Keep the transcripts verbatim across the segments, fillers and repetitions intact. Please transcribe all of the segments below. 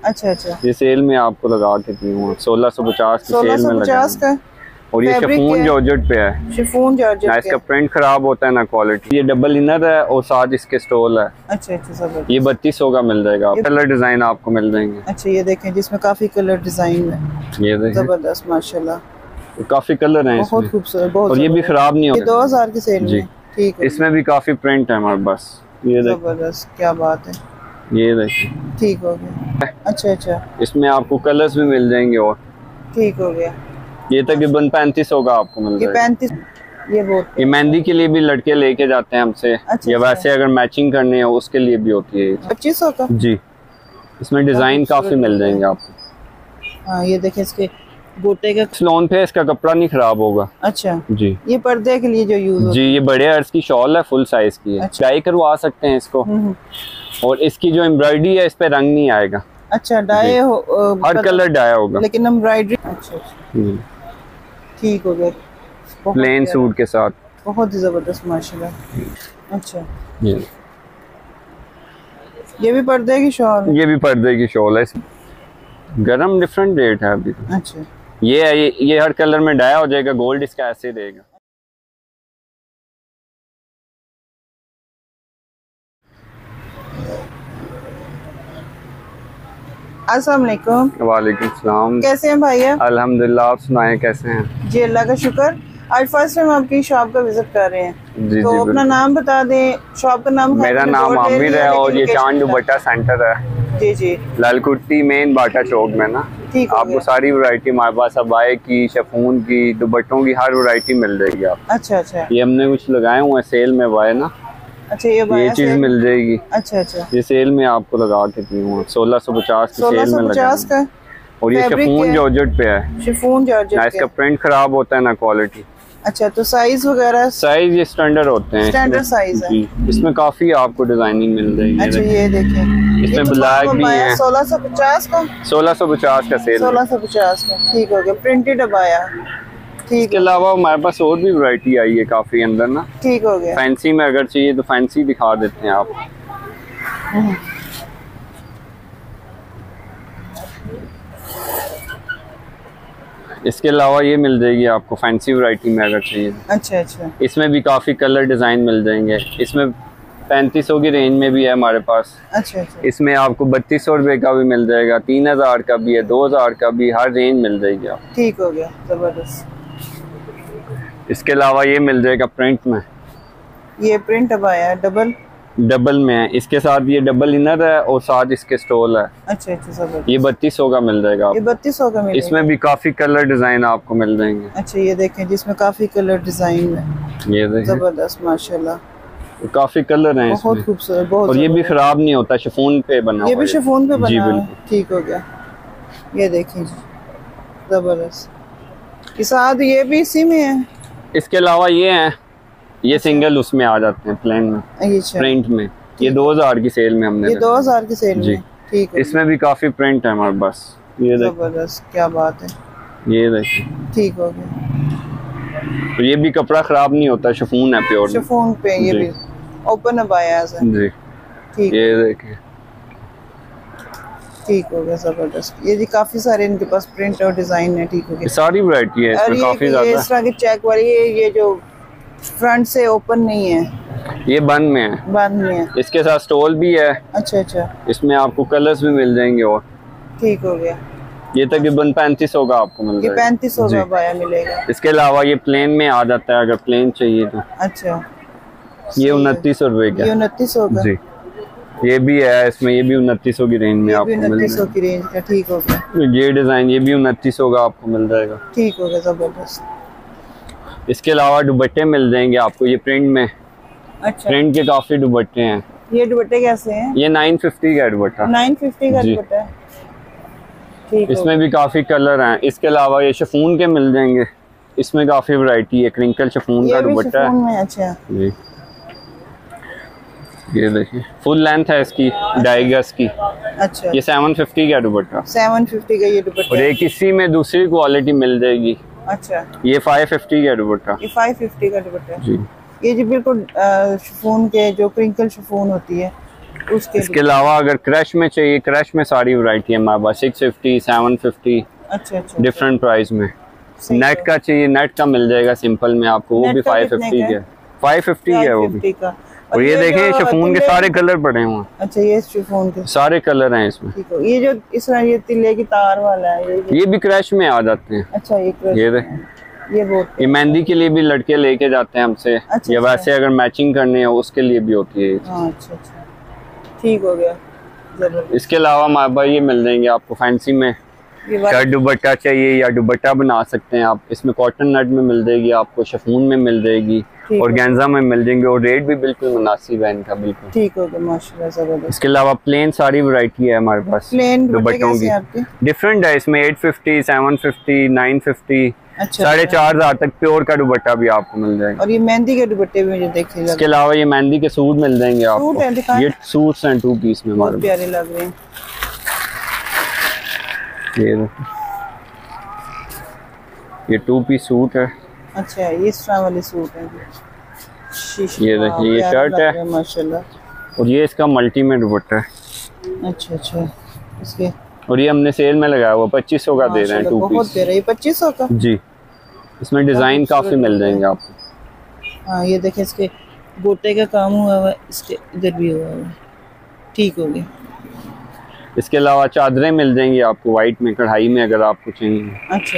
अच्छा अच्छा, ये सेल में आपको लगा के दी हूँ सोलह सौ पचास की सेल में लगा का। और ये शिफॉन जॉर्जेट पे है, शिफॉन जॉर्जेट ना इसका प्रिंट खराब होता है ना क्वालिटी। ये डबल इनर है और साथ इसके स्टोल है। अच्छा अच्छा, ये बत्तीस सौ का मिल जाएगा। कलर डिजाइन आपको मिल जाएंगे। अच्छा ये देखें जिसमें काफी कलर डिजाइन है, ये जबरदस्त माशाल्लाह, काफी कलर हैं बहुत खूबसूरत, बहुत और ये भी खराब नहीं होता। दो हजार की सेल में ठीक है। इसमें भी काफी प्रिंट है हमारे पास। ये जबरदस्त, क्या बात है। ये देखिए ठीक हो गया। अच्छा अच्छा, इसमें आपको कलर्स भी मिल जाएंगे और ठीक हो गया। ये तकरीबन पैंतीस सौ का आपको मिल जाएगा। पैंतीस, ये बहुत, ये मेहंदी के लिए भी लड़के लेके जाते हैं हमसे। अच्छा, या वैसे अगर मैचिंग करनी है उसके लिए भी होती है। पच्चीस सौ का जी। इसमें डिजाइन काफी मिल जाएंगे आपको। हाँ ये देखें इसके गोटे का स्लोन पे इसका कपड़ा नहीं खराब होगा। अच्छा जी, ये पर्दे के लिए जो यूज जी, ये बड़े अर्ज की शॉल है, फुल साइज की है। डाई करवा सकते हैं इसको और इसकी जो एम्ब्रॉयडरी है इस पे रंग नहीं आएगा। अच्छा, डाई हर कलर डाया होगा लेकिन एम्ब्रॉयडरी। अच्छा ठीक हो गया, प्लेन सूट के साथ, बहुत ही जबरदस्त माशाल्लाह। अच्छा ये ये भी पर्दे की शॉल, ये भी पर्दे की शॉल है। गरम डिफरेंट रेट है अभी। अच्छा ये है, ये, ये हर कलर में डाया हो जाएगा। गोल्ड इसका ऐसे देगा। अस्सलाम वालेकुम। वालेकुम सलाम। कैसे हैं भैया? अल्हम्दुलिल्लाह, आप सुनाएं कैसे हैं? जी अल्लाह का शुक्र। आज फर्स्ट टाइम आपकी शॉप का विजिट कर रहे हैं। जी, तो जी, अपना नाम बता दें, शॉप का नाम। मेरा नाम आमिर है और ये चांद दुपट्टा सेंटर है। जी जी, लालकुट्टी मेन बाटा चौक में ना। आपको सारी वैरायटी हमारे पास अबाए की, शिफॉन की, दुपट्टों की हर वैरायटी मिल जाएगी आप। अच्छा अच्छा, ये हमने कुछ लगाए हुए सेल में वाए ना। अच्छा ये ये चीज मिल जाएगी। अच्छा अच्छा, ये सेल में आपको लगा के दी हूँ सोलह सौ पचास की सेल में लगा का। और ये शिफॉन जॉर्जेट पे है। शिफॉन जॉर्जेट, ना इसका प्रिंट खराब होता है ना क्वालिटी। अच्छा, तो साइज वगैरह? साइज ये स्टैंडर्ड होते हैं, स्टैंडर्ड साइज है। इसमें काफी आपको डिजाइनिंग मिल जाएगी। अच्छा ये देखें, इसमें ब्लैक भी है। सोलह सौ पचास का, सोलह सौ पचास का सेल, सोलह सौ पचास का ठीक हो गया। प्रिंटेड अबाया। ठीक, इसके अलावा हमारे पास और भी वैरायटी आई है काफी अंदर ना। ठीक हो गया। फैंसी में अगर चाहिए तो फैंसी दिखा देते हैं आप। इसके अलावा ये मिल जाएगी आपको फैंसी वैरायटी में अगर चाहिए। अच्छा अच्छा, इसमें भी काफी कलर डिजाइन मिल जाएंगे। इसमें पैंतीस सौ की रेंज में भी है हमारे पास। अच्छा अच्छा, इसमें आपको बत्तीस सौ रुपए का भी मिल जाएगा, तीन हजार का भी है, दो हजार का भी, हर रेंज मिल जाएगी आप। ठीक हो गया, जबरदस्त। इसके अलावा ये मिल जाएगा प्रिंट में। ये प्रिंट अब आया है, डबल डबल में है। इसके साथ ये डबल इनर है और साथ इसके स्टोल है। अच्छा अच्छा, ये बत्तीस सौ का मिल जाएगा। ये बत्तीस सौ का मिल जाएगा। इसमें भी काफी कलर डिजाइन आपको मिल जाएंगे। अच्छा ये देखें जिसमें काफी कलर डिजाइन है। ये देखें, जबरदस्त माशाल्लाह, काफी कलर हैं, बहुत खूबसूरत, बहुत। और ये भी खराब नहीं होता, शिफॉन पे बना। ये भी शिफॉन पे बना है। ठीक हो गया, ये देखें जी, जबरदस्त। ये साथ ये भी इसी में है। इसके अलावा ये है, ये सिंगल उसमें आ जाते हैं प्लेन में, प्रिंट में। ये दो हजार की सेल में हमने, ये दो हजार की सेल में। ठीक है, इसमें भी काफी प्रिंट है हमारे पास। ये जबरदस्त, क्या बात है। ये देखिए, ठीक हो गया। तो ये भी कपड़ा खराब नहीं होता, शिफॉन है प्योर। शिफॉन पे ये भी ओपन अब आया है जी। ठीक, ये देखिए, ठीक हो गया, जबरदस्त। ये जी काफी सारे इनके पास प्रिंट और डिजाइन है। ठीक हो गया, सारी वैरायटी है इसमें काफी ज्यादा। इस तरह की चेक वाली, ये ये जो फ्रंट से ओपन नहीं है, ये बंद में है, बंद में है। इसके साथ स्टोल भी है। अच्छा अच्छा, इसमें आपको कलर्स भी मिल जाएंगे और। ठीक हो गया, ये तकरीबन पैंतीस सौ का आपको मिल जाएगा। पैंतीस सौ का बाया मिलेगा। इसके अलावा ये प्लेन में आ जाता है अगर प्लेन चाहिए तो। अच्छा, ये उनतीस सौ रुपए का, ये उनतीस सौ का जी। ये भी है इसमें, ये भी उनतीस सौ की रेंज में आपको मिल जाएगा। उनतीस सौ की रेंज का। ठीक हो गया, ये डिजाइन ये भी उनतीस सौ का आपको मिल जाएगा। ठीक हो गया, जबरदस्त। इसके अलावा दुपट्टे मिल जाएंगे आपको, ये प्रिंट में। अच्छा, प्रिंट के काफी दुपट्टे हैं। ये दुपट्टे कैसे हैं? ये नाइन फिफ्टी का दुपट्टा, नाइन फिफ्टी का दुपट्टा है। ठीक, इसमें भी काफी कलर हैं। इसके अलावा ये शिफॉन के मिल जाएंगे, इसमें काफी वैरायटी है। क्रिंकल शिफॉन का दुपट्टा है। अच्छा जी, ये देखिए फुल लेंथ है इसकी, ढाई गज की। अच्छा, ये सेवन फिफ्टी का दुपट्टा, सेवन फिफ्टी का ये दुपट्टा। और एक इसी में दूसरी क्वालिटी मिल जाएगी। अच्छा, ये फाइव फिफ्टी का दुपट्टा, ये फाइव फिफ्टी का दुपट्टा जी। ये जी बिल्कुल शिफॉन के, जो क्रिंकल शिफॉन होती है उसके इसके अलावा अगर क्रश में चाहिए, क्रश में सारी वैरायटी है हमारे पास, सिक्स फिफ्टी सेवन फिफ्टी अच्छा अच्छा डिफरेंट प्राइस में। नेट का चाहिए, नेट का मिल जाएगा सिंपल में आपको, वो भी फाइव फिफ्टी के फाइव फिफ्टी है वो भी। और ये देखें शिफॉन के सारे कलर पड़े हुए हैं। अच्छा ये शिफॉन के सारे कलर हैं इसमें। ये जो इस तरह ये तिल्ले की तार वाला है, ये ये भी क्रश में आ जाते हैं। अच्छा ये क्रश, ये देख, ये बहुत ये मेहंदी के लिए भी लड़के लेके जाते हैं हमसे। अच्छा, या अच्छा। वैसे अगर मैचिंग करनी है उसके लिए भी होती है। हाँ, अच्छा अच्छा ठीक हो गया। जबरदस्त। इसके अलावा हमारे पास ये मिल जाएंगे आपको फैंसी में, शर्ट दुपट्टा चाहिए या दुपट्टा बना सकते हैं आप। इसमें कॉटन नेट में मिल जाएगी आपको, शिफॉन में मिल जाएगी और गेंजा में मिल जाएंगे, और रेट भी बिल्कुल मुनासिब है इनका, बिल्कुल ठीक हो गया माशाल्लाह जबरदस्त। इसके अलावा प्लेन सारी वैरायटी है हमारे पास। प्लेन दुपट्टों की डिफरेंट है इसमें, eight fifty seven fifty nine fifty अच्छा साढ़े चार हजार तक प्योर का दुपट्टा भी आपको मिल जाएगा। और ये मेहंदी के दुपट्टे भी मुझे देखे। इसके अलावा ये मेहंदी के सूट मिल जाएंगे आपको। ये सूट्स हैं टू पीस में, बहुत प्यारे लग रहे हैं। ये ये टू पीस सूट है। अच्छा ये इस तरह वाले सूट है। ये देखिए ये शर्ट है माशाल्लाह, और ये इसका मल्टी में दुपट्टा है। अच्छा अच्छा इसके, और ये हमने सेल में लगाया हुआ पच्चीस सौ का दे रहे हैं टू बहुत पीस। प्यारा, ये पच्चीस सौ का जी। इसमें डिजाइन काफी मिल जाएंगे आपको। हाँ ये देखें इसके गोटे का काम हुआ हुआ है, इसके इधर भी हुआ हुआ है। ठीक हो गया। इसके अलावा चादरें मिल जाएंगी आपको व्हाइट में, कढ़ाई में अगर आपको चाहिए। अच्छा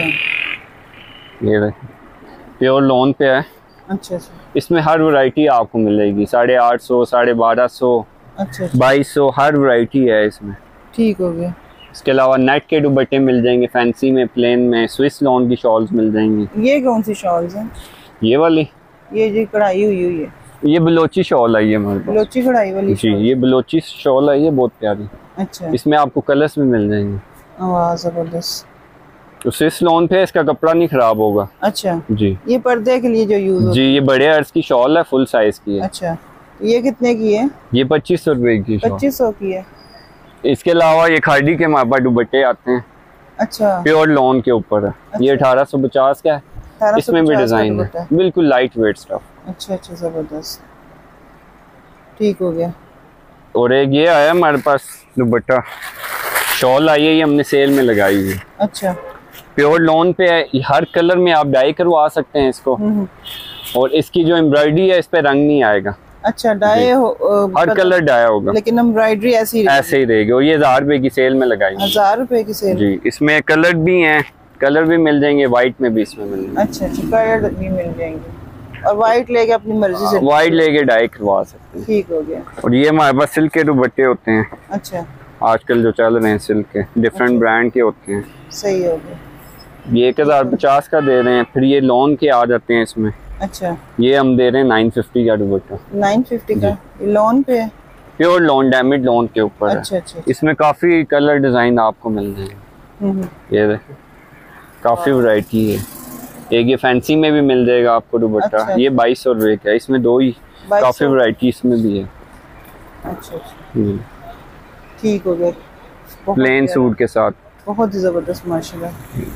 ये देखिए प्योर लॉन पे है। अच्छा अच्छा इसमें हर वैरायटी आपको मिलेगी, साढ़े आठ सौ साढ़े बारह सौ अच्छा बाईस सौ हर वैरायटी है इसमें। ठीक हो गया। इसके अलावा नेट के दुपट्टे मिल जाएंगे, फैंसी में, प्लेन में, स्विस लॉन की शॉल्स मिल जाएंगी। ये कौन सी शॉल्स हैं? ये वाली, ये जो कढ़ाई हुई हुई है, ये बलोची शॉल है ये हमारे पास। बलोची कढ़ाई वाली जी, ये बलोची शॉल है, ये बहुत प्यारी। अच्छा इसमें आपको कलर्स भी मिल जाएंगे। वाह जबरदस्त। तो स्विस लॉन पे इसका कपड़ा नहीं खराब होगा। अच्छा जी, ये पर्दे के लिए जो यूज होता जी, ये बड़े अर्ज की शॉल है, फुल साइज की है। अच्छा ये कितने की है? ये पच्चीस सौ रुपए की शॉल। पच्चीस सौ की है। इसके अलावा ये खादी के हमारे पास दुपट्टे आते हैं, अच्छा प्योर लॉन के ऊपर है। अच्छा। ये अठारह सौ पचास का है, इसमें भी डिजाइन है, बिल्कुल लाइट वेट स्टफ। अच्छा अच्छा जबरदस्त, ठीक हो गया। और एक ये आया हमारे पास दुपट्टा, शॉल आई है, ये हमने सेल में लगाई हुई है। अच्छा प्योर लॉन पे है, हर कलर में आप डाई करवा सकते हैं इसको। और इसकी जो एम्ब्रॉयडरी है इस पे रंग नहीं आएगा। अच्छा डाई हो, हर कलर डाया होगा, लेकिन एम्ब्रॉयडरी ऐसी ऐसे ही रहेगी। और ये हजार रुपए की सेल में लगाई, हजार रुपए की सेल। जी। इसमें कलर भी हैं, कलर भी मिल जाएंगे, व्हाइट में भी इसमें मिल जाएंगे। अच्छा अच्छा कलर भी मिल जाएंगे, और व्हाइट लेके अपनी मर्जी से व्हाइट लेके डाई करवा सकते हैं। ठीक हो गया। और ये हमारे पास सिल्क के दुपट्टे होते हैं। अच्छा आजकल जो चल रहे हैं सिल्क के, डिफरेंट अच्छा। ब्रांड के होते हैं। सही हो गया। ये एक हजार पचास का दे रहे हैं। फिर ये लॉन के आ जाते हैं इसमें। अच्छा ये हम दे रहे हैं नाइन फिफ्टी का दुपट्टा। नाइन फिफ्टी का, ये लॉन पे है? प्योर लॉन, डैमेज लॉन के ऊपर है। अच्छा अच्छा। इसमें काफी कलर डिजाइन आपको मिल जाएंगे। ये देखो काफी वैरायटी है। एक ये फैंसी में भी मिल जाएगा आपको दुपट्टा। अच्छा। ये बाईस सौ रुपए का है, इसमें दो ही, काफी वैरायटी इसमें भी है। अच्छा अच्छा ठीक हो गया। प्लेन सूट के साथ बहुत ही जबरदस्त माशाल्लाह,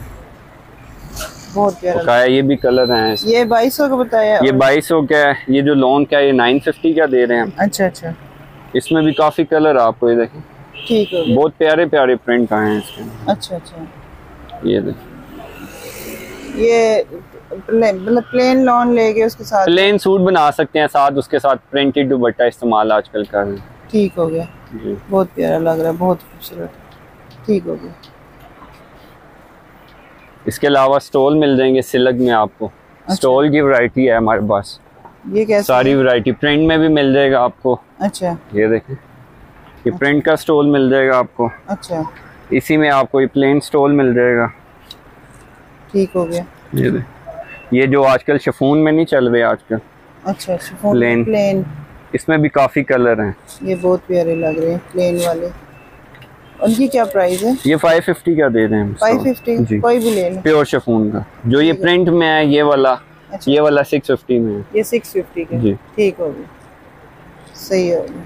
बहुत प्यारा का है। ये भी कलर हैं। ये बाईस सौ का बताया। ये बाईस सौ का है। ये जो लॉन का है ये नाइन फिफ्टी का दे रहे हैं। अच्छा अच्छा इसमें भी काफी कलर आपको, ये देखें ठीक हो गया। बहुत प्यारे प्यारे प्रिंट आए हैं इसके। अच्छा अच्छा ये देखिए, ये मतलब प्लेन लॉन लेके उसके साथ प्लेन सूट बना सकते हैं, साथ उसके साथ प्रिंटेड दुपट्टा इस्तेमाल आजकल कर रहे हैं। ठीक हो गया जी। बहुत प्यारा लग रहा है, बहुत खूबसूरत। ठीक हो गया। इसके अलावा स्टोल मिल जाएंगे सिल्क में आपको। अच्छा। स्टोल की वैरायटी है हमारे पास, ये कैसे सारी वैरायटी। प्रिंट में भी मिल जाएगा आपको। अच्छा ये देखें, ये प्रिंट का स्टोल मिल जाएगा आपको। अच्छा इसी में आपको ये प्लेन स्टोल मिल जाएगा। ठीक हो गया। ये देख, ये जो आजकल शिफॉन में नहीं चल रहे आजकल। अच्छा शिफॉन प्लेन, प्लेन इसमें भी काफी कलर हैं। ये बहुत प्यारे लग रहे हैं प्लेन वाले। उनकी क्या प्राइस है? ये फाइव फिफ्टी का दे रहे हैं। फाइव फिफ्टी कोई भी ले लो। प्योर शिफॉन का जो ये प्रिंट में है, ये वाला। अच्छा। ये वाला सिक्स फिफ्टी में है। ये सिक्स फिफ्टी का। जी ठीक हो गया, सही हो गया।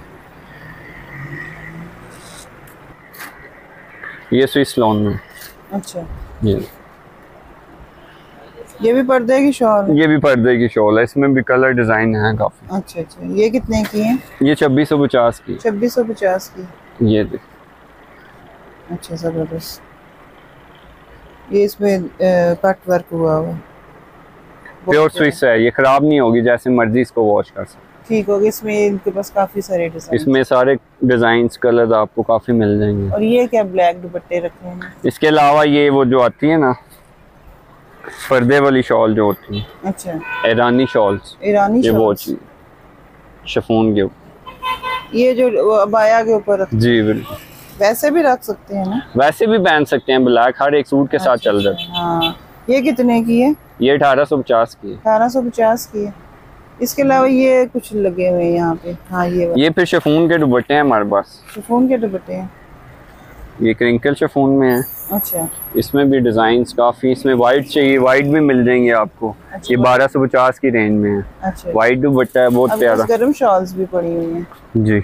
ये स्विस लॉन में। अच्छा ये ये भी पर्दे की शॉल? ये भी पर्दे की शॉल है, इसमें भी कलर डिजाइन है काफी। अच्छा अच्छा, ये कितने की है? ये छब्बीस सौ पचास की। छब्बीस सौ पचास की। ये देख, अच्छा जबरदस्त। ये इसमें कट वर्क हुआ हुआ, प्योर स्विस है, ये खराब नहीं होगी, जैसे मर्जी इसको वॉश कर सकते। ठीक होगी। इसमें इनके पास काफी सारे डिजाइन, इसमें सारे डिजाइन कलर आपको काफी मिल जाएंगे। और ये क्या ब्लैक दुपट्टे रखे हैं? इसके अलावा ये वो जो आती है ना पर्दे वाली शॉल जो होती है, अच्छा ईरानी शॉल्स, ईरानी ये वो शॉल्स। चीज शिफॉन के ऊपर, ये जो अबाया के ऊपर रखते जी बिल्कुल। वैसे भी रख सकते हैं ना? वैसे भी पहन सकते हैं, ब्लैक हर एक सूट के साथ अच्छा, चल जाता है। हाँ। ये कितने की है? ये अठारह सौ पचास की है। अठारह सौ पचास की है। इसके अलावा ये कुछ लगे हुए हैं यहाँ पे। हाँ ये ये फिर शिफॉन के दुपट्टे हैं हमारे पास। शिफॉन के दुपट्टे हैं? ये क्रिंकल शिफॉन में है। अच्छा, इसमें भी डिजाइन काफी, इसमें वाइट चाहिए, वाइट भी मिल जाएंगे आपको। अच्छा, ये बारह सौ पचास की रेंज में है। अच्छा, वाइट दुपट्टा है, बहुत प्यारा। गरम शॉल्स भी पड़ी हुई हैं जी।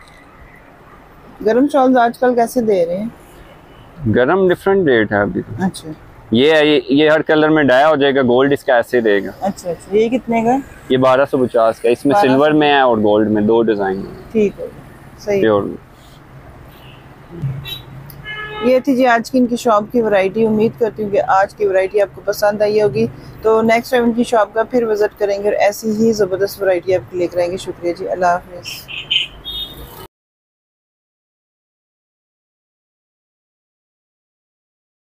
गरम शॉल्स आजकल कैसे दे रहे हैं? गरम डिफरेंट रेट है अभी। अच्छा, ये है, ये, ये हर कलर में डाया हो जाएगा, गोल्ड इसका ऐसे देगा। अच्छा अच्छा, ये कितने का? ये बारह सौ पचास का, इसमें सिल्वर में है और गोल्ड में, दो डिजाइन है। ठीक है, सही। प्योर। ये थी जी आज की इनकी शॉप की वैरायटी। उम्मीद करती हूँ कि आज की वैरायटी आपको पसंद आई होगी। तो नेक्स्ट टाइम इनकी शॉप का फिर विजिट करेंगे और ऐसी ही ज़बरदस्त वैरायटी आपके लेकर आएंगे। शुक्रिया जी, अल्लाह हाफिज़।